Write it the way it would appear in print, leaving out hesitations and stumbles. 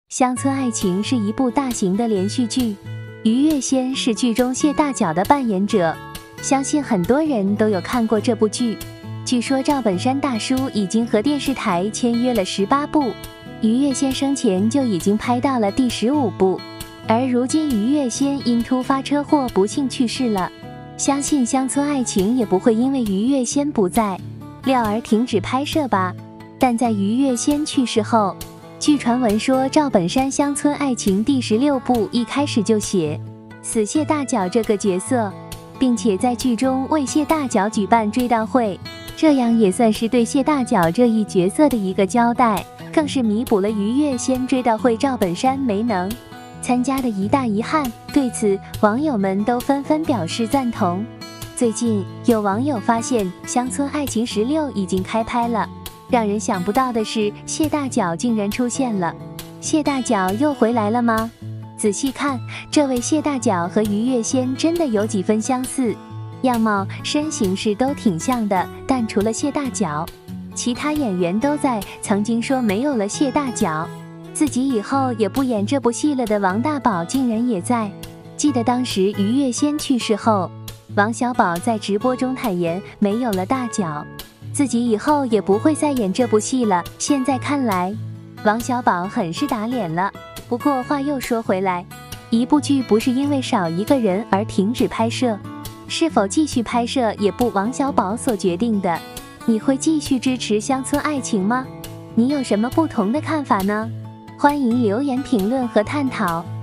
乡村爱情》是一部大型的连续剧，于月仙是剧中谢大脚的扮演者，相信很多人都有看过这部剧。据说赵本山大叔已经和电视台签约了18部，于月仙生前就已经拍到了第15部，而如今于月仙因突发车祸不幸去世了，相信《乡村爱情》也不会因为于月仙不在料而停止拍摄吧。但在于月仙去世后，据传闻说赵本山《乡村爱情》第16部一开始就写死谢大脚这个角色，并且在剧中为谢大脚举办追悼会，这样也算是对谢大脚这一角色的一个交代，更是弥补了于月仙追悼会赵本山没能参加的一大遗憾。对此，网友们都纷纷表示赞同。最近有网友发现《乡村爱情16》已经开拍了，让人想不到的是，谢大脚竟然出现了。谢大脚又回来了吗？仔细看，这位谢大脚和于月仙真的有几分相似，样貌、身形是都挺像的，但除了谢大脚，其他演员都在。曾经说没有了谢大脚，自己以后也不演这部戏了的王大宝竟然也在。记得当时于月仙去世后，王小宝在直播中坦言没有了大脚，自己以后也不会再演这部戏了。现在看来，王小宝很是打脸了。不过话又说回来，一部剧不是因为少一个人而停止拍摄，是否继续拍摄也不王小宝所决定的。你会继续支持《乡村爱情》吗？你有什么不同的看法呢？欢迎留言评论和探讨。